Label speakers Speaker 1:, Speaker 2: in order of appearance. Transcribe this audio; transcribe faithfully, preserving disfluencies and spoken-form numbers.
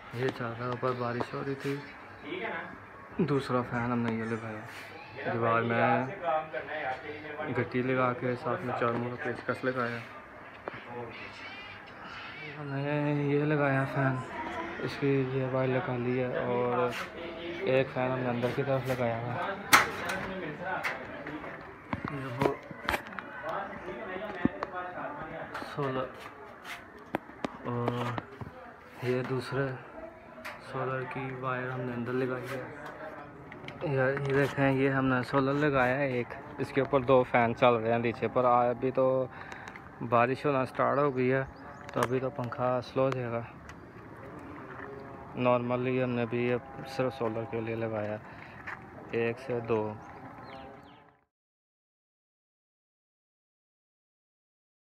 Speaker 1: ये चल रहा है, ऊपर बारिश हो रही थी। दूसरा फ़ैन हमने ये लगाया दीवार में, गट्टी लगा के साथ में चार मोड़ पेचकस लगाया। हमने ये लगाया फ़ैन, इसकी ये वायर लगा ली है और एक फ़ैन हमने अंदर की तरफ लगाया हुआ है। वो सोलर और ये दूसरे सोलर की वायर हमने अंदर लगाई है। यार ये देखें, ये हमने सोलर लगाया है एक, इसके ऊपर दो फ़ैन चल रहे हैं नीचे पर। अभी तो बारिश होना स्टार्ट हो गई है तो अभी तो पंखा स्लो जाएगा। नॉर्मली हमने भी सिर्फ सोलर के लिए लगाया, एक से दो